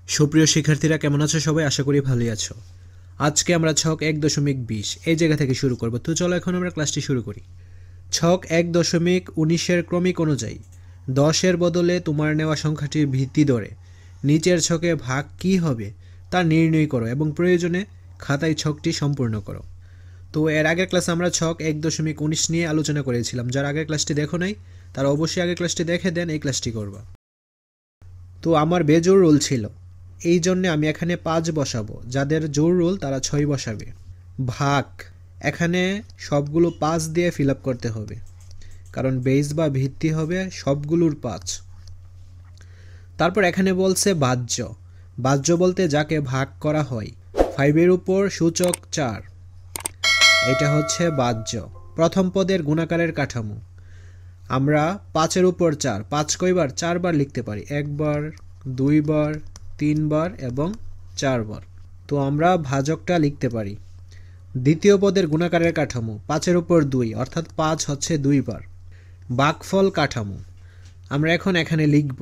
সুপ্রিয় শিক্ষার্থীরা কেমন আছো সবাই? আশা করি ভালোই আছো। আজকে আমরা ছক 1.20 এই জায়গা থেকে শুরু করব। তো চলো এখন আমরা ক্লাসটি শুরু করি। ছক 1.19 ক্রমিক অনুযায়ী 10 বদলে তোমার নেওয়া সংখ্যাটির ভিত্তি ধরে নিচের ছকে ভাগ কী হবে তা নির্ণয় করো এবং প্রয়োজনে খাতায় ছকটি সম্পূর্ণ করো। তো এর আগের ক্লাসে আমরা ছক 1.19 নিয়ে আলোচনা করেছিলাম। যারা আগের ক্লাসটি দেখো নাই তারা অবশ্যই আগের ক্লাসটি দেখে দেন এই ক্লাসটি করবা। তো আমার বেজোড় রোল ছিল, এই জন্যে আমি এখানে 5 বসাবো। যাদের জোড় রোল তারা 6 বসাবে। ভাগ, এখানে সবগুলো 5 দিয়ে ফিল আপ করতে হবে, কারণ বেস বা ভিত্তি হবে সবগুলোর 5। তারপর এখানে বলছে বাহ্য। বাহ্য বলতে যাকে ভাগ করা হয়। 5 উপর সূচক 4, এটা হচ্ছে বাহ্য। প্রথম পদের গুণাকারের কাঠামো। আমরা 5 উপর 4, 5 কয়বার? 4 বার লিখতে পারি, 1 বার, 2 বার, 3 বার এবং 4 বার। তো আমরা ভাজকটা লিখতে পারি। দ্বিতীয় পদের গুণাকারের কাঠামো, 5 উপর 2 অর্থাৎ 5 হচ্ছে 2 বার। ভাগফল কাঠামো আমরা এখন এখানে লিখব।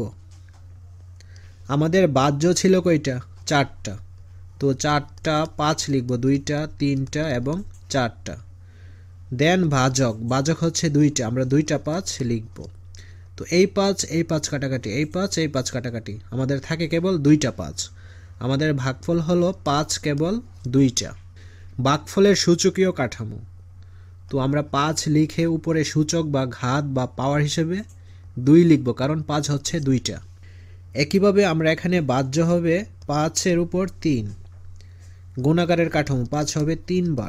আমাদের বাহ্য ছিল কয়টা? 4টা। তো 4টা 5 লিখব, 2টা, 3টা এবং 4টা। দেন ভাজক, ভাজক হচ্ছে 2টা, আমরা 2টা 5 লিখব। তো এই 5 কাটাকাটি, এই 5 কাটাকাটি, আমাদের থাকে কেবল 2টা 5। আমাদের ভাগফল হলো 5 কেবল 2টা। ভাগফলের সূচকীয় কাঠামো। তো আমরা 5 লিখে উপরে সূচক বা ঘাত বা পাওয়ার হিসেবে 2 লিখব, কারণ 5 হচ্ছে 2টা। একইভাবে আমরা এখানে বাহ্য হবে 5 উপর 3। গুণাকারের কাঠামো 5 হবে 3 বার।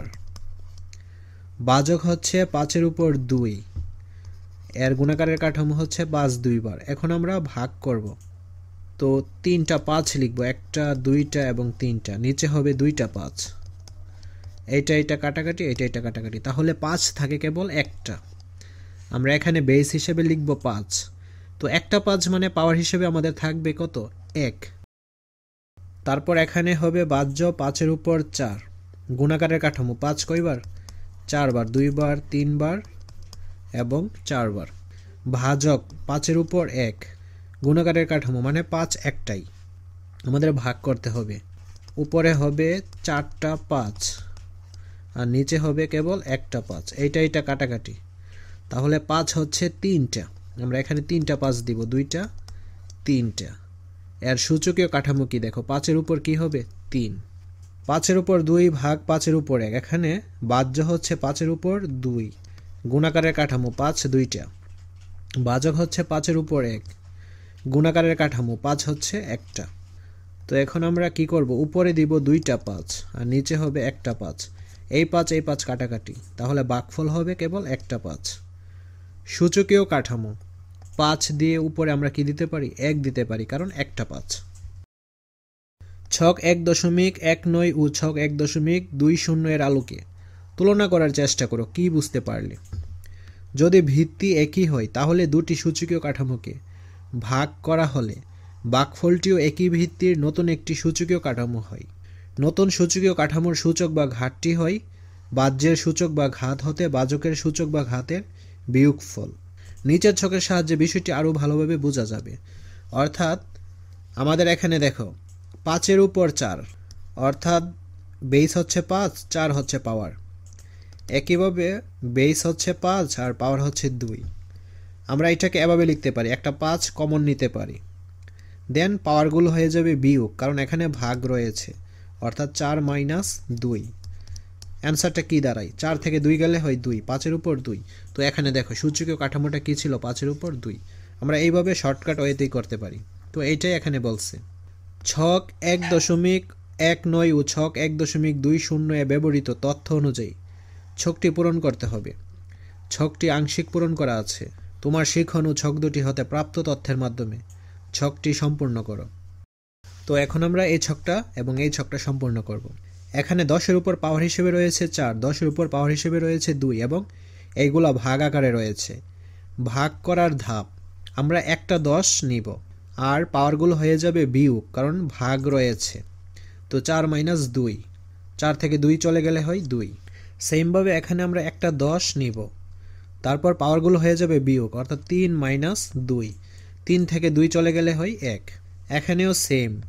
ভাজক হচ্ছে 5 উপর 2, এর গুণাকারের কাঠামো হচ্ছে 5 2 বার। এখন আমরা ভাগ করব। তো 3টা 5 লিখব, 1টা 2টা এবং 3টা, নিচে হবে 2টা 5। এটা কাটাকাটি, এটা কাটাকাটি, তাহলে 5 থাকে কেবল একটা। আমরা এখানে বেস হিসেবে লিখব 5। তো একটা 5 মানে পাওয়ার হিসেবে আমাদের থাকবে কত? 1। তারপর এখানে হবে বাহ্য 5 উপর 4। গুণাকারের কাঠামো 5 কয়বার? 4 বার, 2 বার, 3 বার এবং 4 বার। ভাজক 5 উপর 1। গুণাকারের কাঠামো মানে 5 একটাই, আমাদের ভাগ করতে হবে। উপরে হবে 4টা 5 আর নিচে হবে কেবল একটা 5। এটা কাটাকাটি, তাহলে 5 হচ্ছে 3টা। আমরা এখানে 3টা 5 দিব, 2টা 3টা। এর সূচকীয় কাঠামো কি দেখো, 5 উপর কি হবে? 3। 5 উপর 2 ভাগ 5 উপর 1। এখানে বাহ্য হচ্ছে 5 উপর 2। গুণাকারের কাঠামো 5 2টা। ভাজক হচ্ছে 5 উপর 1। গুণাকারের কাঠামো 5 হচ্ছে একটা। তো এখন আমরা কি করব? উপরে দিব 2টা 5 আর নিচে হবে একটা 5। এই 5 কাটাকাটি, তাহলে ভাগফল হবে কেবল একটা 5। সূচকীয় কাঠামো 5 দিয়ে উপরে আমরা কি দিতে পারি? 1 দিতে পারি, কারণ একটা 5। ছক 1.19 ও ছক 1.20 এর আলোকে তুলনা করার চেষ্টা করো, কি বুঝতে পারলে? যদি ভিত্তি একই হয় তাহলে দুটি সূচকীয় কাঠামোকে ভাগ করা হলে ভাগফলটিও একই ভিত্তির নতুন একটি সূচকীয় কাঠামো হয়। নতুন সূচকীয় কাঠামোর সূচক বা ঘাতটি হয় বাহ্যের সূচক বা ঘাত হতে ভাজকের সূচক বা ঘাতের বিয়োগফল। নিচের ছকের সাহায্যে বিষয়টি আরও ভালোভাবে বোঝা যাবে। অর্থাৎ আমাদের এখানে দেখো 5 উপর 4, অর্থাৎ বেস হচ্ছে 5, 4 হচ্ছে পাওয়ার। একইভাবে বেস হচ্ছে 5 আর পাওয়ার হচ্ছে 2। আমরা এটাকে এভাবে লিখতে পারি, একটা 5 কমন নিতে পারি, দেন পাওয়ারগুলো হয়ে যাবে বিয়োগ, কারণ এখানে ভাগ রয়েছে, অর্থাৎ 4 - 2। অ্যান্সারটা কি দাঁড়ায়? 4 থেকে 2 গেলে হয় 2, 5 উপর 2। তো এখানে দেখো সূচকীয় কাঠামোটা কি ছিল? 5 উপর 2। আমরা এইভাবে শর্টকাট ওয়েতেই করতে পারি। তো এইটাই এখানে বলছে। ছক 1.19 ও ছক 1.20 এ ব্যবহৃত তথ্য অনুযায়ী ছকটি পূরণ করতে হবে। ছকটি আংশিক পূরণ করা আছে। তোমার শিখন ও ছক দুটি হতে প্রাপ্ত তথ্যের মাধ্যমে ছকটি সম্পূর্ণ করো। তো এখন আমরা এই ছকটা এবং এই ছকটা সম্পূর্ণ করব। এখানে 10 উপর পাওয়ার হিসেবে রয়েছে 4, 10 উপর পাওয়ার হিসেবে রয়েছে 2 এবং এইগুলা ভাগ আকারে রয়েছে। ভাগ করার ধাপ, আমরা একটা 10 নিব আর পাওয়ারগুলো হয়ে যাবে বিয়োগ, কারণ ভাগ রয়েছে। তো 4 - 2, 4 থেকে 2 চলে গেলে হয় 2। সেমভাবে এখানে আমরা একটা 10 নিব, তারপর পাওয়ারগুলো হয়ে যাবে বিয়োগ, অর্থাৎ 3 - 2, 3 থেকে 2 চলে গেলে হয় 1। এখানেও সেম,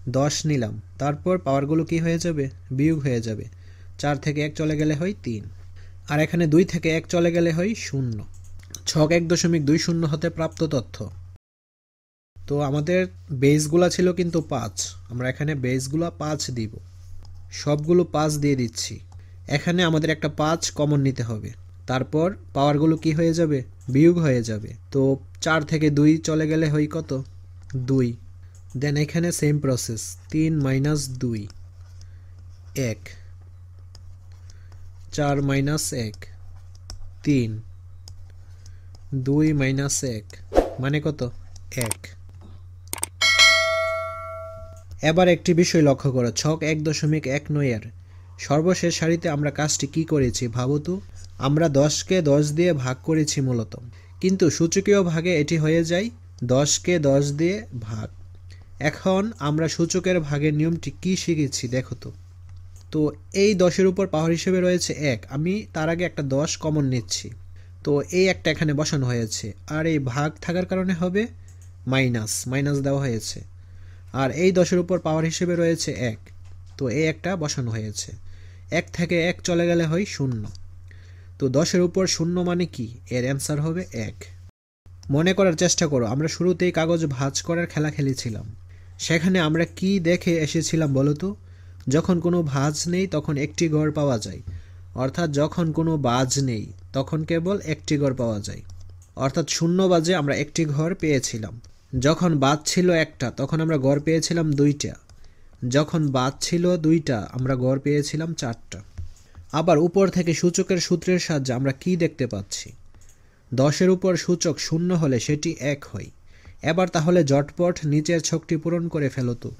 10 নিলাম, তারপর পাওয়ারগুলো কি হয়ে যাবে, বিয়োগ হয়ে যাবে। 4 থেকে 1 চলে গেলে হয় 3, আর এখানে 2 থেকে 1 চলে গেলে হয় 0। ছক 1.20 হতে প্রাপ্ত তথ্য। তো আমাদের বেসগুলা ছিল কিন্তু 5, আমরা এখানে বেসগুলা 5 দিব, সবগুলো 5 দিয়ে দিচ্ছি। এখানে আমাদের একটা 5 কমন নিতে হবে, তারপর পাওয়ারগুলো কি হয়ে যাবে, বিয়োগ হয়ে যাবে। তো 4 থেকে 2 চলে গেলে হয় কত, 2। দেন এখানে সেম প্রসেস, 3 - 2 1, 4 - 1 3, 2 - 1 মানে কত, 1। এবার একটি বিষয় লক্ষ্য করো, ছক 1.19 এর সর্বশেষ সারিতে আমরা কাজটি কি করেছি ভাবো তো। আমরা 10কে 10 দিয়ে ভাগ করেছি মূলত, কিন্তু সূচকীয় ভাগে এটি হয়ে যায় 10কে 10 দিয়ে ভাগ। এখন আমরা সূচকের ভাগের নিয়মটি কি শিখেছি দেখো তো। তো এই 10-এর উপর পাওয়ার হিসেবে রয়েছে 1, আমি তার আগে একটা 10 কমন নিচ্ছি। তো এই একটা এখানে বসানো হয়েছে, আর এই ভাগ থাকার কারণে হবে মাইনাস দেওয়া হয়েছে। আর এই 10-এর উপর পাওয়ার হিসেবে রয়েছে 1, তো এই একটা বসানো হয়েছে। 1 থেকে 1 চলে গেলে হয় 0। তো 10-এর উপর 0 মানে কি, এর অ্যান্সার হবে 1। মনে করার চেষ্টা করো, আমরা শুরুতেই কাগজ ভাঁজ করার খেলা খেলেছিলাম। সেখানে আমরা কি দেখে এসেছিলাম বলো তো। যখন কোনো ভাঁজ নেই তখন একটি ঘর পাওয়া যায়, অর্থাৎ যখন কোনো বাজ নেই তখন কেবল একটি ঘর পাওয়া যায়, অর্থাৎ 0 বাজে আমরা একটি ঘর পেয়েছিলাম। যখন বাদ ছিল একটা তখন আমরা গড় পেয়েছিলাম 2টা, যখন বাদ ছিল 2টা আমরা গড় পেয়েছিলাম 4টা। আবার উপর থেকে সূচকের সূত্রের সাহায্যে আমরা কি দেখতে পাচ্ছি, 10-এর উপর সূচক 0 হলে সেটি 1 হয়। এবার তাহলে জটপট নিচের ছকটি পূরণ করে ফেলো তো।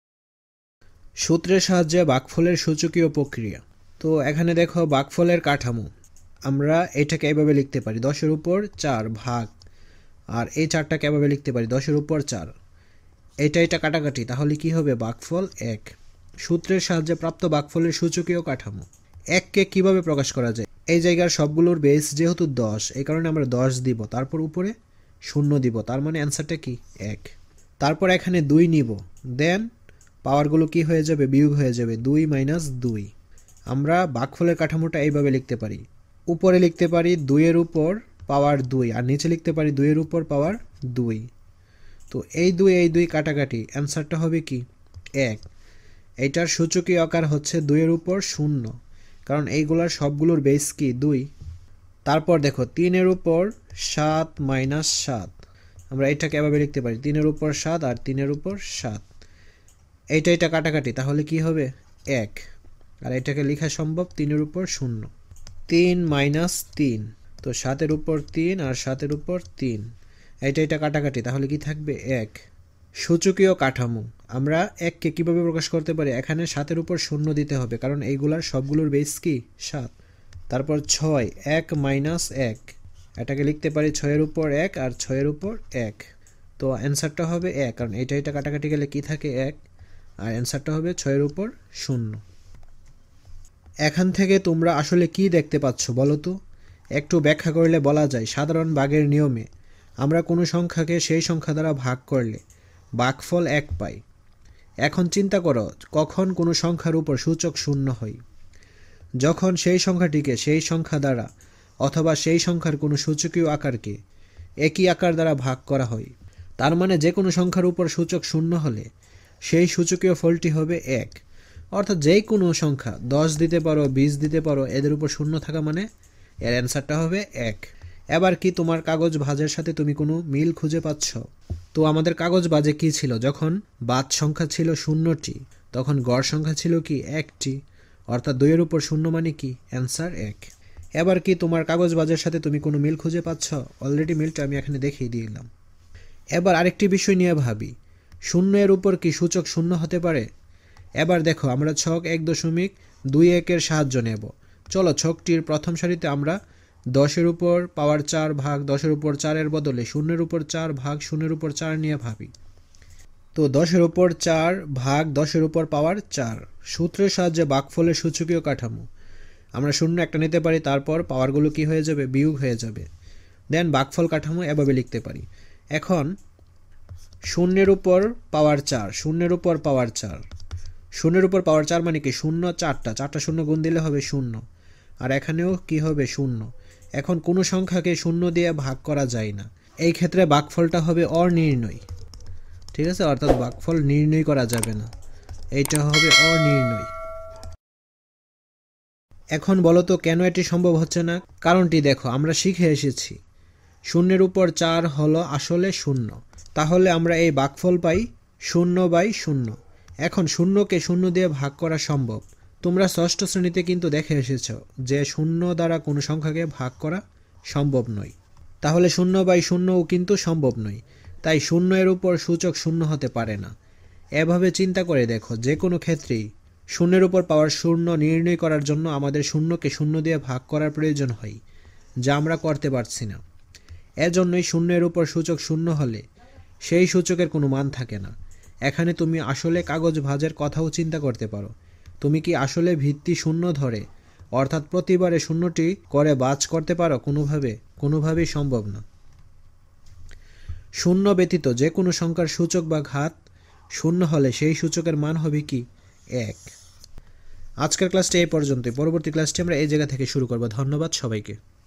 সূত্রের সাহায্যে ভাগফলের সূচকীয় প্রক্রিয়া। তো এখানে দেখো ভাগফলের কাঠামো, আমরা এটাকে এভাবে লিখতে পারি 10-এর উপর 4 ভাগ, আর এই 4টাকে এভাবে লিখতে পারি 10-এর উপর 4। এটা কাটাকাটি, তাহলে কি হবে, ভাগফল 1। সূত্রের সাহায্যে প্রাপ্ত ভাগফলের সূচকীয় কাঠামো। 1কে কিভাবে প্রকাশ করা যায়, এই জায়গার সবগুলোর বেস যেহেতু 10, এই কারণে আমরা 10 দিব, তারপর উপরে 0 দিব, তার মানে অ্যান্সারটা কি 1। তারপর এখানে 2 নিব, দেন পাওয়ারগুলো কি হয়ে যাবে, বিয়োগ হয়ে যাবে, 2 - 2। আমরা ভাগফলের কাঠামোটা এইভাবে লিখতে পারি, উপরে লিখতে পারি 2-এর উপর পাওয়ার 2, আর নিচে লিখতে পারি 2-এর উপর পাওয়ার 2। তো এই 2 কাটাকাটি, অ্যান্সারটা হবে কি 1। এইটার সূচকীয় আকার হচ্ছে 2-এর উপর 0, কারণ এইগুলার সবগুলোর বেস কি 2। তারপর দেখো 3-এর উপর 7 - 7, আমরা এটাকে এভাবে লিখতে পারি 3-এর উপর 7 আর 3-এর উপর 7। এটা কাটাকাটি, তাহলে কি হবে 1, আর এটাকে লেখা সম্ভব 3-এর উপর 0। 3 - 3, তো 7-এর উপর 3 আর 7-এর উপর 3, এটা কাটাকাটি, তাহলে কি থাকবে 1। সূচকীয় কাঠামো, আমরা 1কে কিভাবে প্রকাশ করতে পারি, এখানে 7-এর উপর 0 দিতে হবে, কারণ এইগুলার সবগুলোর বেস কি 7। তারপর 6 1 - 1, এটাকে লিখতে পারি 6-এর উপর 1 আর 6-এর উপর 1, তো অ্যান্সারটা হবে 1, কারণ এটা কাটাকাটি গেলে কি থাকে 1, আর অ্যান্সারটা হবে 6-এর উপর 0। এখান থেকে তোমরা আসলে কি দেখতে পাচ্ছ বলো তো। একটু ব্যাখ্যা করলে বলা যায়, সাধারণ ভাগের নিয়মে আমরা কোনো সংখ্যাকে সেই সংখ্যা দ্বারা ভাগ করলে ভাগফল 1 পাই। এখন চিন্তা করো, কখন কোনো সংখ্যার উপর সূচক 0 হয়, যখন সেই সংখ্যাটিকে সেই সংখ্যা দ্বারা অথবা সেই সংখ্যার কোনো সূচকীয় আকারকে একই আকার দ্বারা ভাগ করা হয়। তার মানে যে কোনো সংখ্যার উপর সূচক 0 হলে সেই সূচকীয় ফলটি হবে 1, অর্থাৎ যেই কোনো সংখ্যা 10 দিতে পারো, 20 দিতে পারো, এদের উপর 0 থাকা মানে এর অ্যান্সারটা হবে 1। এবার কি তোমার কাগজ ভাঁজের সাথে তুমি কোনো মিল খুঁজে পাচ্ছ? তো আমাদের কাগজ ভাঁজে কি ছিল, যখন বাদ সংখ্যা ছিল 0টি তখন গড় সংখ্যা ছিল কি 1টি, অর্থাৎ 2-এর উপর 0 মানে কি অ্যান্সার 1। এবার কি তোমার কাগজ ভাঁজের সাথে তুমি কোনো মিল খুঁজে পাচ্ছ? অলরেডি মিলটা আমি এখানে দেখিয়ে দিলাম। এবার আরেকটি বিষয় নিয়ে ভাবি, 0-এর উপর কি সূচক 0 হতে পারে? এবার দেখো, আমরা ছক 1.21 এর সাহায্য নেব। চলো ছকটির প্রথম সারিতে আমরা 10-এর উপর পাওয়ার 4 ভাগ 10-এর উপর 4-এর বদলে 0-এর উপর 4 ভাগ 0-এর উপর 4 নিয়ে ভাবি। তো 10-এর উপর 4 ভাগ 10-এর উপর পাওয়ার 4, সূত্রের সাহায্যে ভাগফলের সূচকীয় কাঠামো। আমরা 0 একটা নিতে পারি, তারপর পাওয়ারগুলো কি হয়ে যাবে, বিয়োগ হয়ে যাবে। দেন ভাগফল কাঠামো এভাবে লিখতে পারি। এখন শূন্যের উপর পাওয়ার 4, শূন্যের উপর পাওয়ার 4, শূন্যের উপর পাওয়ার 4 মানে কি শূন্য চারটা শূন্য গুণ দিলে হবে শূন্য, আর এখানেও কি হবে শূন্য। এখন কোনো সংখ্যাকে শূন্য দিয়ে ভাগ করা যায় না, এই ক্ষেত্রে ভাগফলটা হবে অনির্ণয়। ঠিক আছে, অর্থাৎ ভাগফল নির্ণয় করা যাবে না, এইটা হবে অনির্ণয়। এখন বলো তো কেন এটি সম্ভব হচ্ছে না? কারণটি দেখো, আমরা শিখে এসেছি শূন্যের উপর 4 হলো আসলে শূন্য, তাহলে আমরা এই ভাগফল পাই 0/0। এখন শূন্যকে শূন্য দিয়ে ভাগ করা সম্ভব। তোমরা ষষ্ঠ শ্রেণীতে কিন্তু দেখে এসেছো যে শূন্য দ্বারা কোনো সংখ্যাকে ভাগ করা সম্ভব নয়, তাহলে 0/0ও কিন্তু সম্ভব নয়। তাই 0 এর উপর সূচক 0 হতে পারে না। এভাবে চিন্তা করে দেখো, যে কোনো ক্ষেত্রেই শূন্যের উপর পাওয়ার 0 নির্ণয় করার জন্য আমাদের শূন্যকে 0 দিয়ে ভাগ করার প্রয়োজন হয়, যা আমরা করতে পারছি না। এজন্যই 0 এর উপর সূচক 0 হলে সেই সূচকের কোনো মান থাকে না। এখানে তুমি আসলে কাগজ ভাঁজের কথাও চিন্তা করতে পারো। তুমি কি আসলে ভিত্তি 0 ধরে, অর্থাৎ প্রতিবারে 0টি করে ভাঁজ করতে পারো? কোনোভাবেই সম্ভব না। 0 ব্যতীত যে কোনো সংখ্যার সূচক বা ঘাত 0 হলে সেই সূচকের মান হবে কি 1। আজকের ক্লাসটি এই পর্যন্তই। পরবর্তী ক্লাসটি আমরা এই জায়গা থেকে শুরু করব। ধন্যবাদ সবাইকে।